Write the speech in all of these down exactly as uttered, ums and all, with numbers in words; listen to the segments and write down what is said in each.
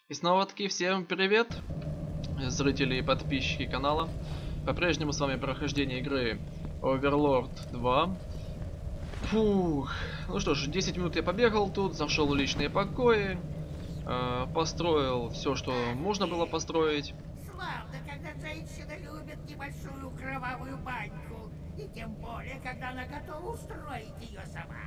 И снова-таки всем привет, зрители и подписчики канала. По-прежнему с вами прохождение игры Overlord два. Фух. Ну что ж, десять минут я побегал тут, зашел в личные покои, э, построил все, что можно было построить. Славно, когда женщина любит небольшую кровавую баньку, и тем более, когда она готова устроить ее сама.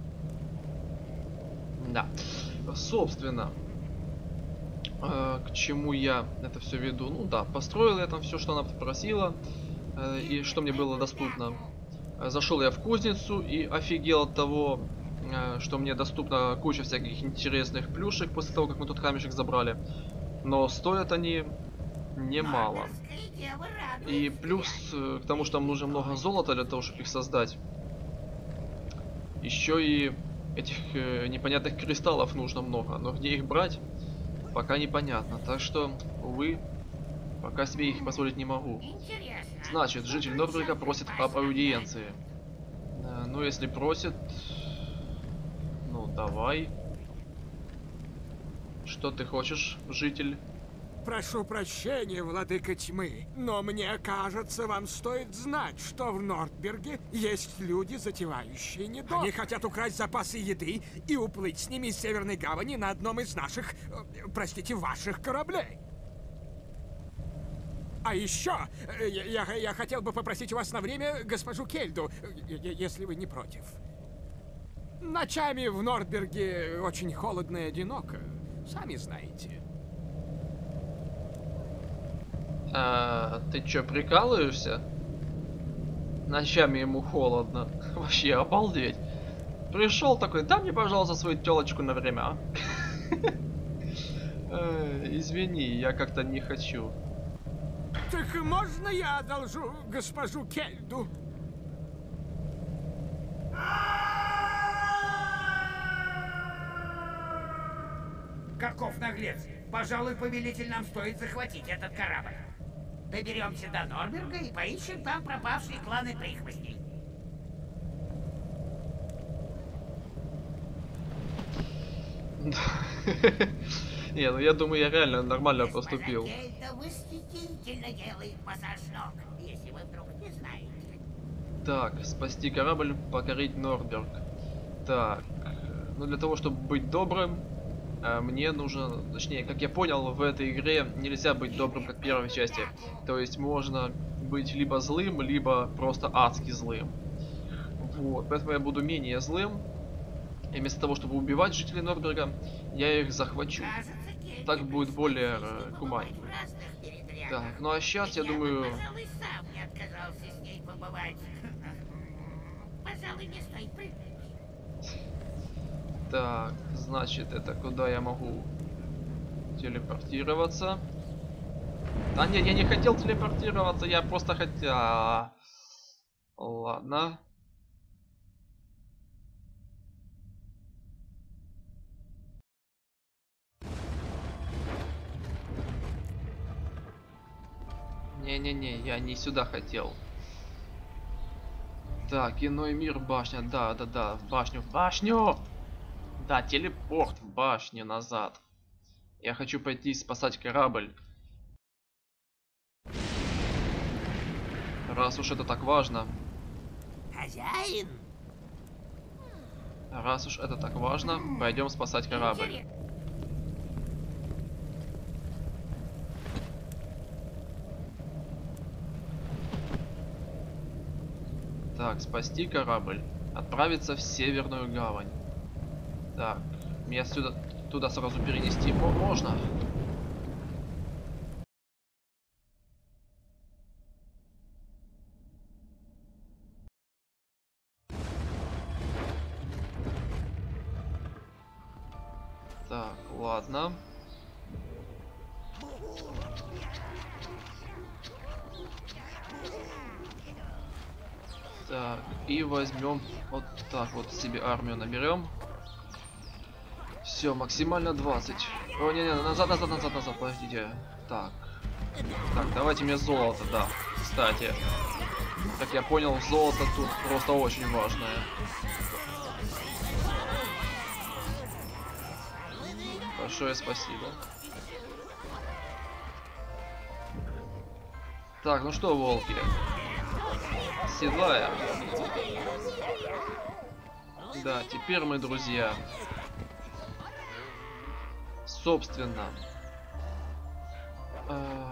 Да, собственно, э, к чему я это все веду? Ну да, построил я там все, что она попросила, э, и что мне было доступно. Зашел я в кузницу и офигел от того, э, что мне доступна куча всяких интересных плюшек после того, как мы тут камешек забрали. Но стоят они немало. И плюс э, к тому, что там нужно много золота для того, чтобы их создать. Еще и этих э, непонятных кристаллов нужно много. Но где их брать, пока непонятно. Так что, увы, пока себе их позволить не могу. Значит, житель Норберга просит об аудиенции. Э, ну, если просит... Ну, давай. Что ты хочешь, житель? Прошу прощения, владыка тьмы, но мне кажется, вам стоит знать, что в Нордберге есть люди, затевающие недоброе. Они хотят украсть запасы еды и уплыть с ними из Северной Гавани на одном из наших, э, простите, ваших кораблей. А еще, э, я, я хотел бы попросить у вас на время госпожу Кельду, э, если вы не против. Ночами в Нордберге очень холодно и одиноко, сами знаете. А, ты чё, прикалываешься? Ночами ему холодно. Вообще, обалдеть. Пришел такой, дай мне, пожалуйста, свою телочку на время, а? Извини, я как-то не хочу. Так можно я одолжу госпожу Кельду? Каков наглец! Пожалуй, повелитель, нам стоит захватить этот корабль. Доберемся до Норберга и поищем там пропавшие кланы прихвостней. Не, ну я думаю, я реально нормально поступил. Это восхитительно делает массаж ног, если вы вдруг не знаете. Так, спасти корабль, покорить Нордберг. Так, ну для того, чтобы быть добрым, мне нужно, точнее, как я понял, в этой игре нельзя быть добрым, как в первой части. То есть можно быть либо злым, либо просто адски злым. Вот, поэтому я буду менее злым. И вместо того, чтобы убивать жителей Нордберга, я их захвачу. Так будет более э, гуманно. Так, ну а сейчас, я думаю... Пожалуй, сам не отказался с ней побывать. Пожалуй, не стоит прыгать. Так, значит, это куда я могу телепортироваться? Да нет, я не хотел телепортироваться, я просто хотел... Ладно. Не-не-не, я не сюда хотел. Так, иной мир, башня, да-да-да, в башню, в башню! Да, телепорт в башню назад. Я хочу пойти спасать корабль. Раз уж это так важно. Хозяин! Раз уж это так важно, пойдем спасать корабль. Так, спасти корабль. Отправиться в Северную Гавань. Так, меня сюда, туда сразу перенести можно? Так, ладно. Так, и возьмем вот так вот себе армию наберем. Все, максимально двадцать. О, не, не, назад, назад, назад, назад, подождите. Так. Так, давайте мне золото, да. Кстати. Как я понял, золото тут просто очень важное. Большое спасибо. Так, ну что, волки? Седлаем. Да, теперь мы друзья. Собственно. А...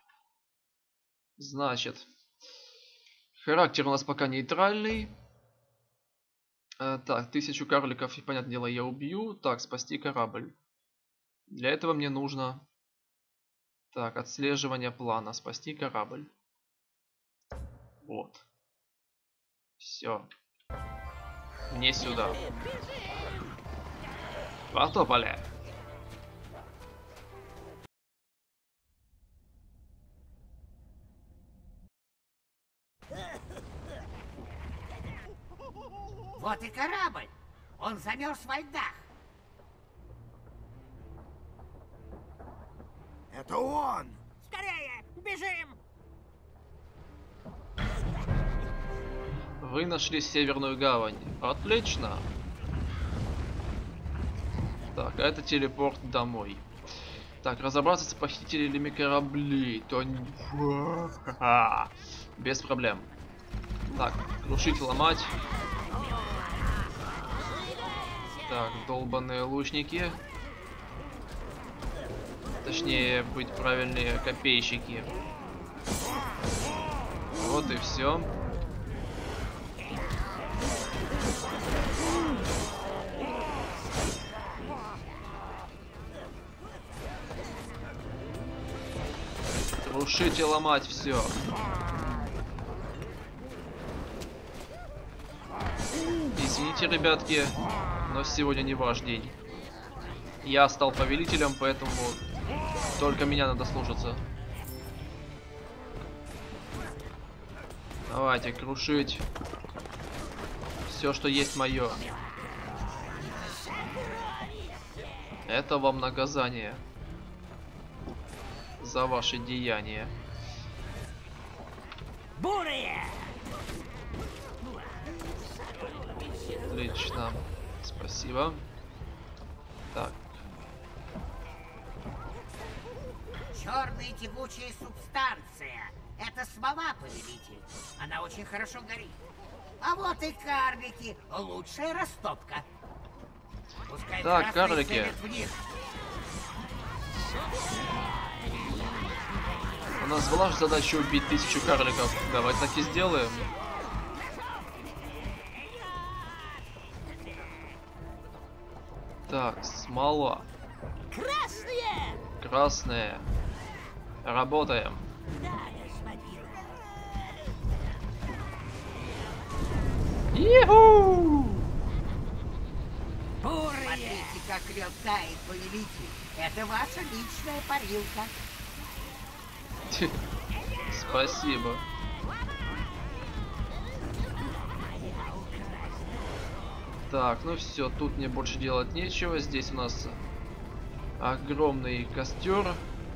Значит. Характер у нас пока нейтральный. А, так, тысячу карликов, и, понятное дело, я убью. Так, спасти корабль. Для этого мне нужно... Так, отслеживание плана. Спасти корабль. Вот. Все. Мне сюда. Потопали. Вот и корабль. Он замерз во льдах. Это он! Скорее, бежим! Вы нашли Северную гавань. Отлично. Так, а это телепорт домой. Так, разобраться с похитителями кораблей. То... Без проблем. Так, крушить, ломать. Так, долбаные лучники. Точнее, быть правильнее, копейщики. Вот и все. Крушить и ломать все. Извините, ребятки, но сегодня не ваш день. Я стал повелителем, поэтому только меня надо слушаться. Давайте крушить все, что есть мое. Это вам наказание за ваши деяния. Бурые! Отлично. Спасибо. Так. Черная текучая субстанция. Это смола, повелитель. Она очень хорошо горит. А вот и карлики. Лучшая растопка. Пускай Так, красные карлики. целят в них. У нас была же задача убить тысячу карликов. Давай так и сделаем. Так, смола. Красные! Красные. Работаем. Да, господин. Иху! Бурые! Смотрите, как лед тает, повелитель. Это ваша личная парилка. Спасибо. Так, ну все, тут мне больше делать нечего. Здесь у нас огромный костер.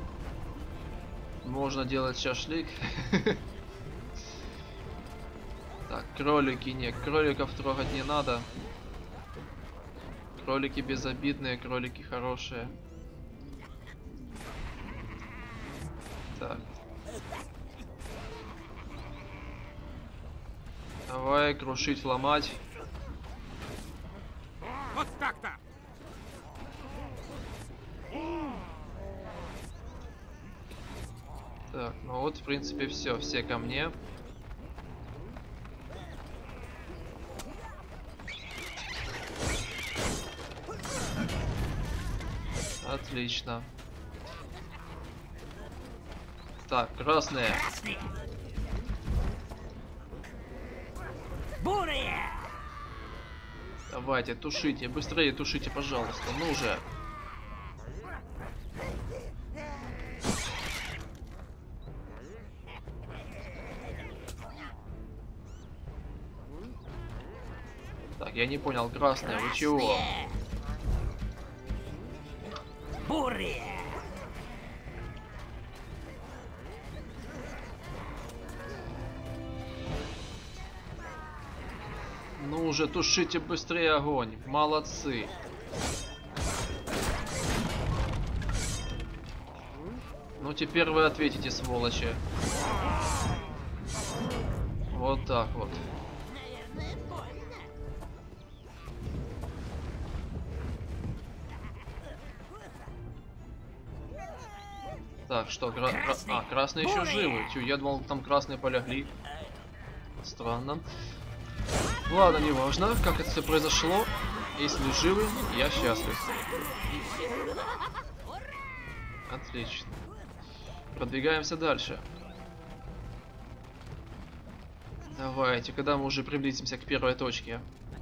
Можно делать шашлык. Так, кролики, нет, кроликов трогать не надо. Кролики безобидные, кролики хорошие. Так. Давай крушить, ломать. Вот так-то! Так, ну вот, в принципе, все, все ко мне. Отлично. Так, красные. Красные! Бурые! Давайте, тушите, быстрее тушите, пожалуйста. Ну же. Так, я не понял, красные, вы чего? Бурые! Ну уже, тушите быстрее огонь. Молодцы. Ну теперь вы ответите, сволочи. Вот так вот. Так, что, кра кра а, красные еще живы. Тю, я думал, там красные полегли. Странно. Ладно, не важно, как это все произошло. Если живы, я счастлив. Отлично. Продвигаемся дальше. Давайте, когда мы уже приблизимся к первой точке.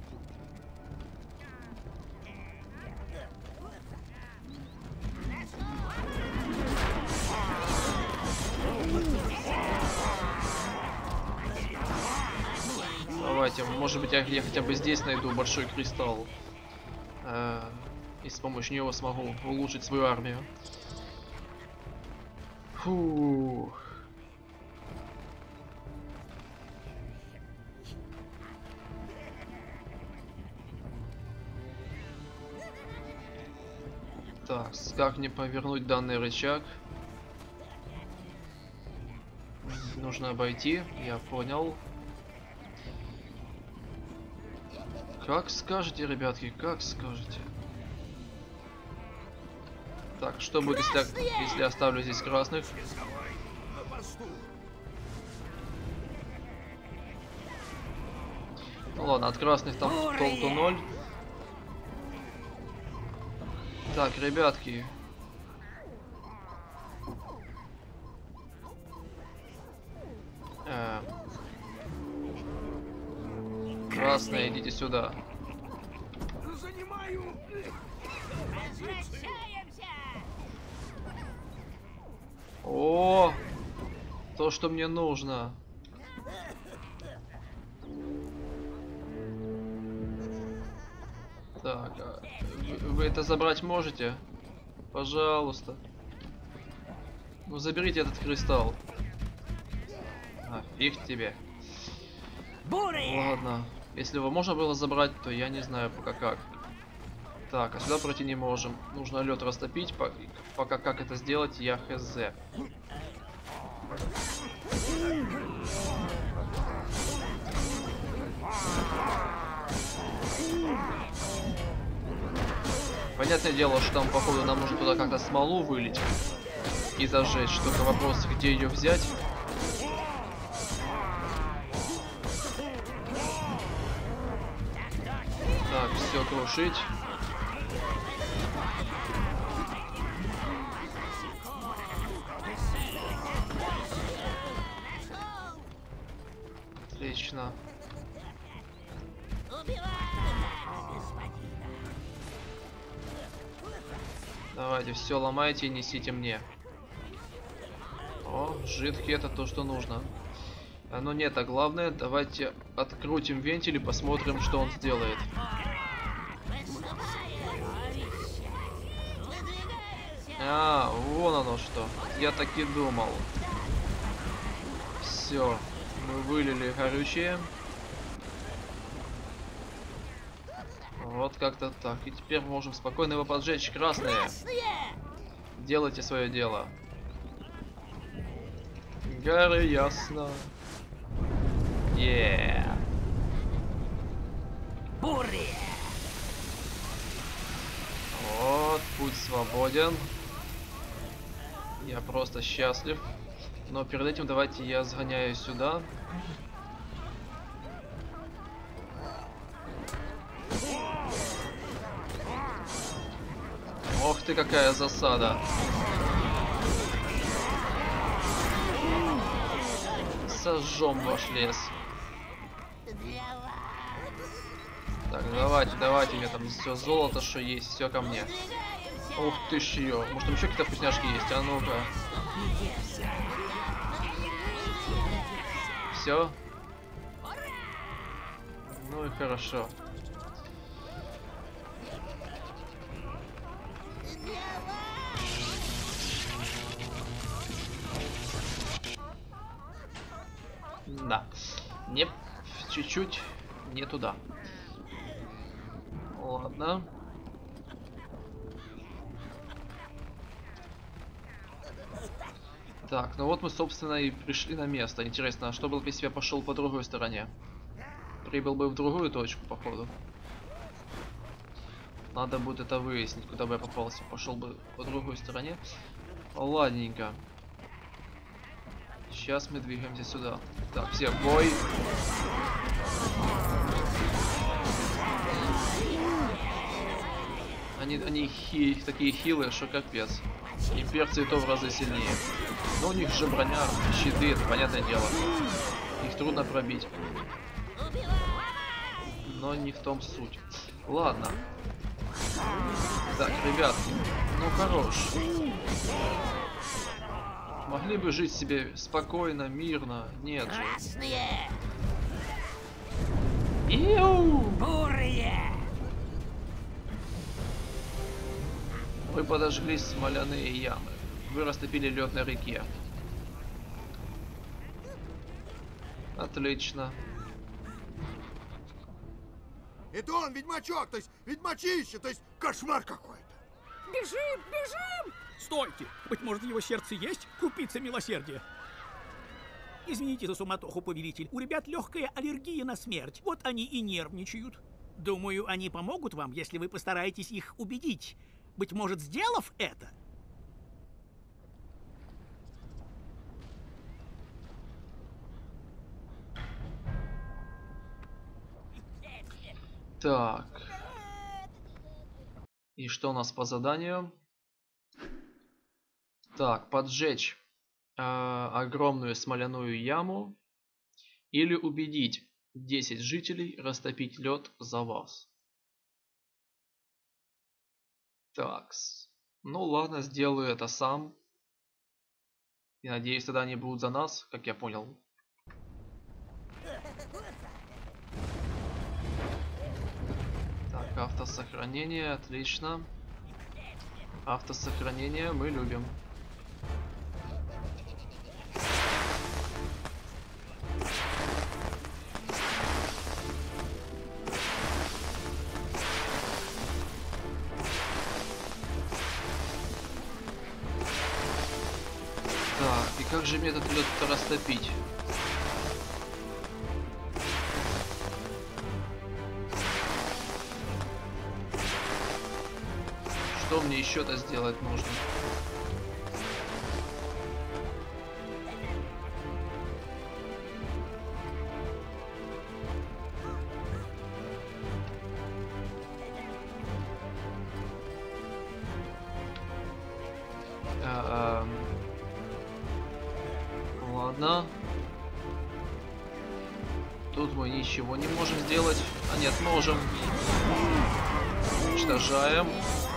Давайте, может быть, я, я хотя бы здесь найду большой кристалл. Э, и с помощью него смогу улучшить свою армию. Фух. Так, как мне повернуть данный рычаг? Нужно обойти, я понял. Как скажете, ребятки, как скажете. Так, что будет, если, если я оставлю здесь красных? Ну ладно, от красных там толку ноль. Так, ребятки. Э, красные, идите сюда. О, то, что мне нужно. Так, а вы, вы это забрать можете? Пожалуйста. Ну заберите этот кристалл. А, фиг тебе. Ладно. Если его можно было забрать, то я не знаю пока как. Так, а сюда пройти не можем. Нужно лед растопить. Пока, пока как это сделать, я хз. Понятное дело, что там, походу, нам нужно туда как-то смолу вылить и зажечь. Только вопрос, где ее взять. Так, все крушить. Отлично. Давайте, все ломайте и несите мне. О, жидкий, это то, что нужно. Но нет, а главное, давайте открутим вентиль и посмотрим, что он сделает. А, вон оно что. Я так и думал. Все, мы вылили горючее. Вот как-то так. И теперь можем спокойно его поджечь. Красные! Делайте свое дело. Горы ясно. Yeah. Вот, путь свободен. Я просто счастлив. Но перед этим давайте я сгоняю сюда. Ох ты, какая засада. Сожжем ваш лес. Так, давайте, давайте, мне там все золото, что есть, все ко мне. Ух ты ж ее. Может там еще какие-то вкусняшки есть? А ну-ка. Все. Ну и хорошо. Да. Не, чуть-чуть не туда. Ладно. Так, ну вот мы, собственно, и пришли на место. Интересно, а что было бы, если я пошел по другой стороне? Прибыл бы в другую точку, походу. Надо будет это выяснить, куда бы я попался. Пошел бы по другой стороне. Ладненько. Сейчас мы двигаемся сюда. Так, все, бой. Они, они хи, такие хилые, что капец. Имперцы и то в разы сильнее. Но у них же броня, щиты, это понятное дело. Их трудно пробить. Но не в том суть. Ладно. Так, ребятки, ну хорош. Могли бы жить себе спокойно, мирно. Нет же. Красные! Иу! Бурые! Мы подожгли смоляные ямы. Вы растопили лед на реке. Отлично. Это он, ведьмачок, то есть ведьмачище, то есть кошмар какой-то. Бежим, бежим! Стойте! Быть может, в его сердце есть купица милосердия? Извините за суматоху, повелитель. У ребят легкая аллергия на смерть. Вот они и нервничают. Думаю, они помогут вам, если вы постараетесь их убедить. Быть может, сделав это? Так. И что у нас по заданию? Так, поджечь э, огромную смоляную яму или убедить десять жителей растопить лед за вас. Такс. Ну ладно, сделаю это сам. И надеюсь, тогда они будут за нас, как я понял. Так, автосохранение, отлично. Автосохранение мы любим. Так, и как же мне этот лед растопить? Что мне еще-то сделать нужно? А, а, ладно. Тут мы ничего не можем сделать. А нет, можем. Уничтожаем.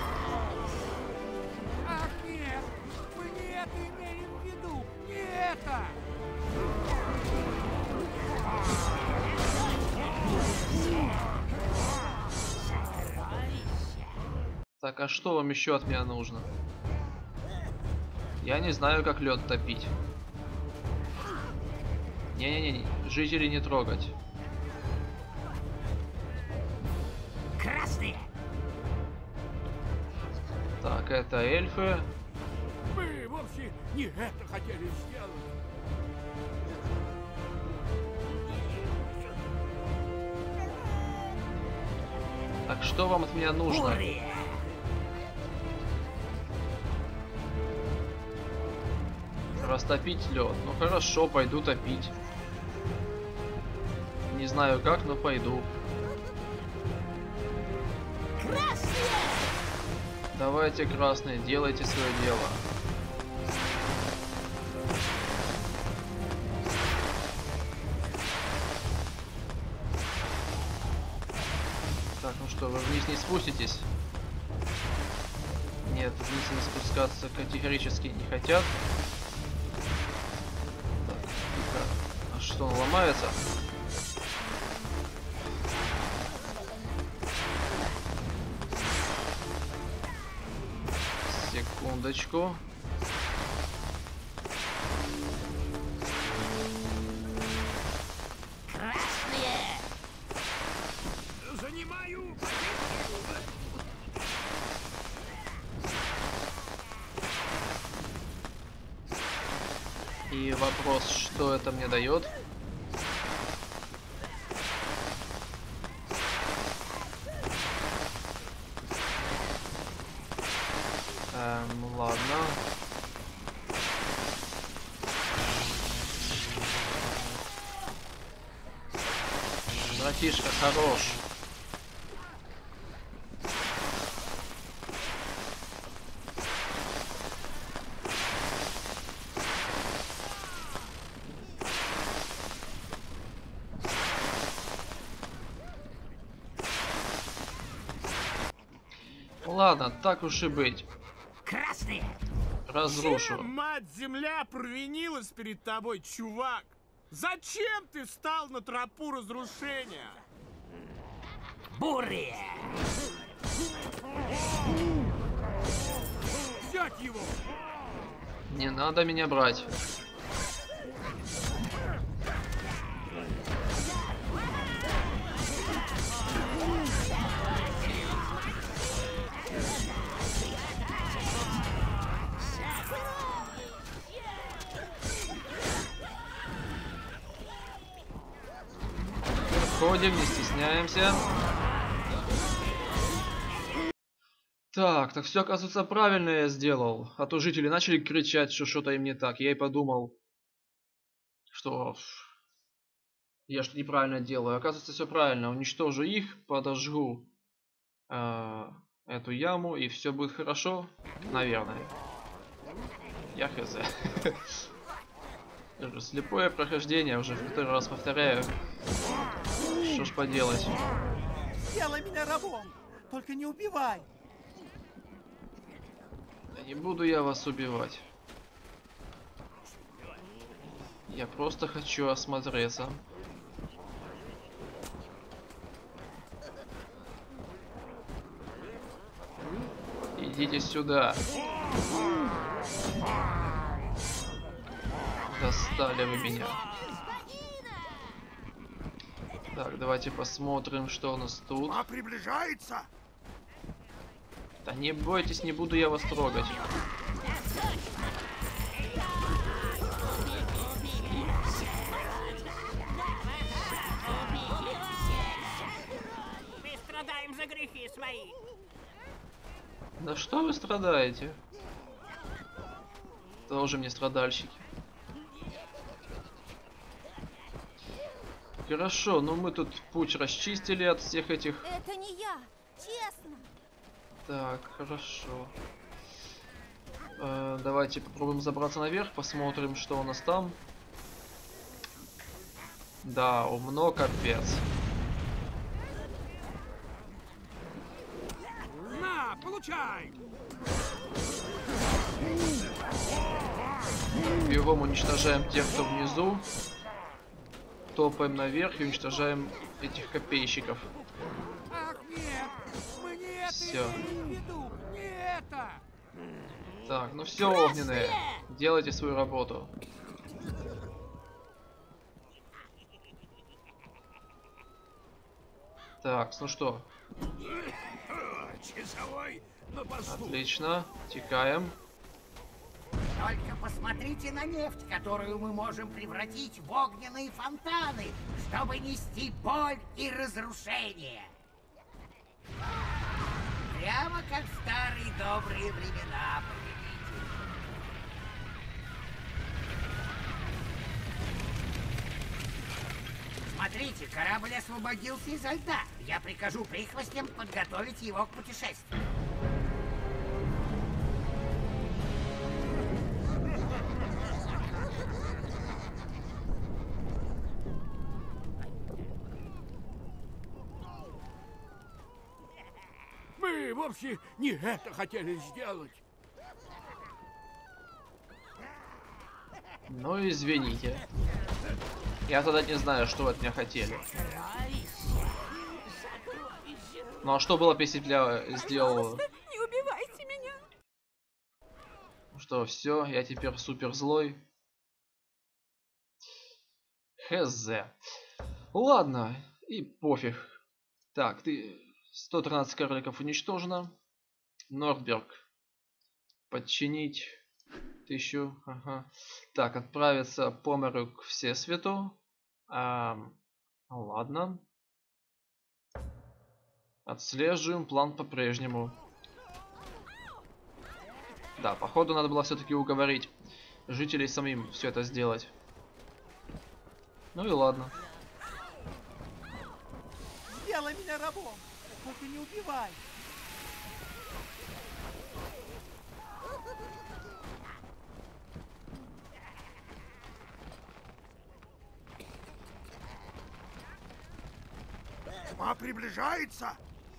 Ах, нет! Мы не это имеем в виду! Не это! Так, а что вам еще от меня нужно? Я не знаю, как лед топить. Не-не-не, жителей не трогать. Красные! Так, это эльфы. Мы вовсе не это хотели сделать! Так, что вам от меня нужно? Бурые! Растопить лед. Ну хорошо, пойду топить. Не знаю как, но пойду. Красные! Давайте, красные, делайте свое дело. Так, ну что, вы вниз не спуститесь? Нет, вниз не спускаться категорически не хотят. Так, тихо. А что, он ломается? Секундочку. Красные! Занимаю! И вопрос, что это мне дает? Эм, ладно. Братишка, хорош. Ладно, так уж и быть. Красные! Разрушу. Мать-земля провинилась перед тобой, чувак? Зачем ты встал на тропу разрушения? Бурые! Взять его! Не надо меня брать. Ходим, не стесняемся. Так, так все, оказывается, правильно я сделал. А то жители начали кричать, что что-то им не так. Я и подумал, что я что неправильно делаю. Оказывается, все правильно. Уничтожу их, подожгу э, эту яму, и все будет хорошо. Наверное. Я хз. Слепое прохождение, уже в второй раз повторяю. Что ж поделать. Сделай меня рабом, только не убивай. Да не буду я вас убивать. Я просто хочу осмотреться. Идите сюда. Достали вы меня. Так, давайте посмотрим, что у нас тут. А приближается? Да не бойтесь, не буду я вас трогать. Мы страдаем за грехи свои. Да что вы страдаете? Тоже мне страдальщики. Хорошо, ну мы тут путь расчистили от всех этих. Это не я, честно. Так, хорошо. Э, давайте попробуем забраться наверх, посмотрим, что у нас там. Да, умно капец. На, получай! Бегом уничтожаем тех, кто внизу. Топаем наверх и уничтожаем этих копейщиков. Ах, нет! Мы не это Всё. имели в виду! Не это! Так, ну все, огненные, делайте свою работу. Так, ну что? Часовой на посту. Отлично, текаем. Только посмотрите на нефть, которую мы можем превратить в огненные фонтаны, чтобы нести боль и разрушение. Прямо как в старые добрые времена, повелитель. Смотрите, корабль освободился изо льда. Я прикажу прихвостням подготовить его к путешествию. Мы вовсе не это хотели сделать. Ну извините. Я тогда не знаю, что вы от меня хотели. Ну а что было, если б я сделал? Не убивайте меня. Что, все, я теперь супер злой. Хз. Ладно, и пофиг. Так, ты сто тринадцать карликов уничтожено. Нордберг. Подчинить. Тысячу. Ага. Так, отправиться по морю к Всесвету. А, ладно. Отслеживаем план по-прежнему. Да, походу надо было все-таки уговорить жителей самим все это сделать. Ну и ладно. Сделай меня рабом, только не убивай. Тьма приближается.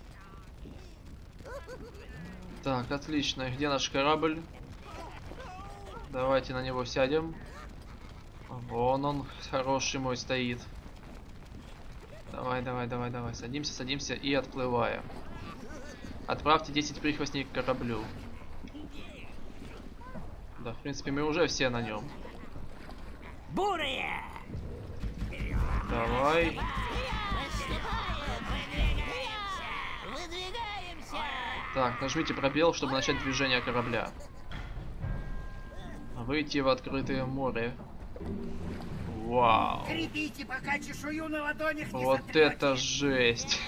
Так, отлично. Где наш корабль? Давайте на него сядем. Вон он, хороший мой, стоит. Давай, давай, давай, давай. Садимся, садимся и отплываем. Отправьте десять прихвостней к кораблю. Да, в принципе, мы уже все на нем. Бурые! Давай. Так, нажмите пробел, чтобы начать движение корабля. Выйти в открытое море. Вау. Крепите, пока чешую на ладонях не Вот сотрете. это жесть.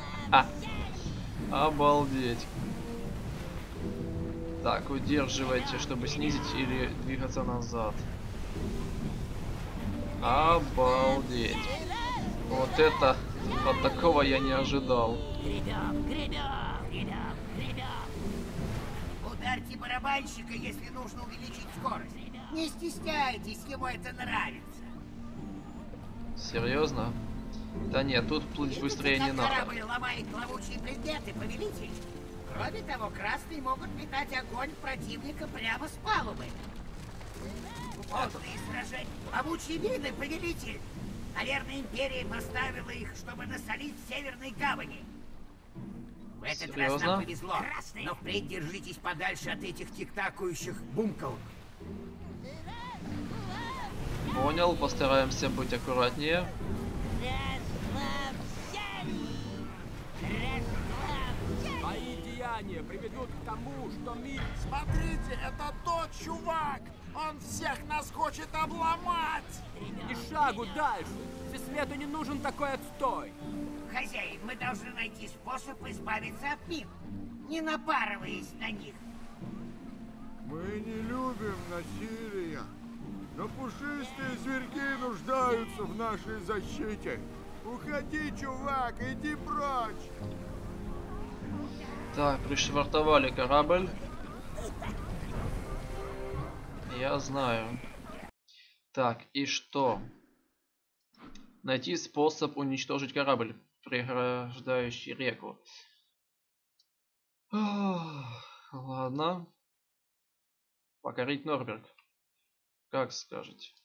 Обалдеть. Так, удерживайте, чтобы снизить или двигаться назад. Обалдеть. Вот это, вот такого я не ожидал. Гребем, гребем, гребем, гребем. Ударьте барабанщика, если нужно увеличить скорость. Не стесняйтесь, ему это нравится. Серьезно? Да нет, тут плыть быстрее не Как надо. корабль ломает плавучие предметы, повелитель. Кроме того, красные могут метать огонь в противника прямо с палубы. Полные сражения. Плавучие мины, повелитель. Наверное, империя поставила их, чтобы насолить Северной гавани. В этот раз Серьезно? нам повезло. Но впредь держитесь подальше от этих тиктакающих бумков. Понял, постараемся быть аккуратнее. Твои деяния приведут к тому, что мир... Смотрите, это тот чувак! Он всех нас хочет обломать! И шагу дальше! Всесвету не нужен такой отстой! Хозяин, мы должны найти способ избавиться от мин, не напарываясь на них. Мы не любим насилия, но пушистые зверьки нуждаются в нашей защите. Уходи, чувак, иди прочь. Так, пришвартовали корабль. Я знаю. Так, и что? Найти способ уничтожить корабль, преграждающий реку. Ох, ладно. Покорить Норберг. Как скажете.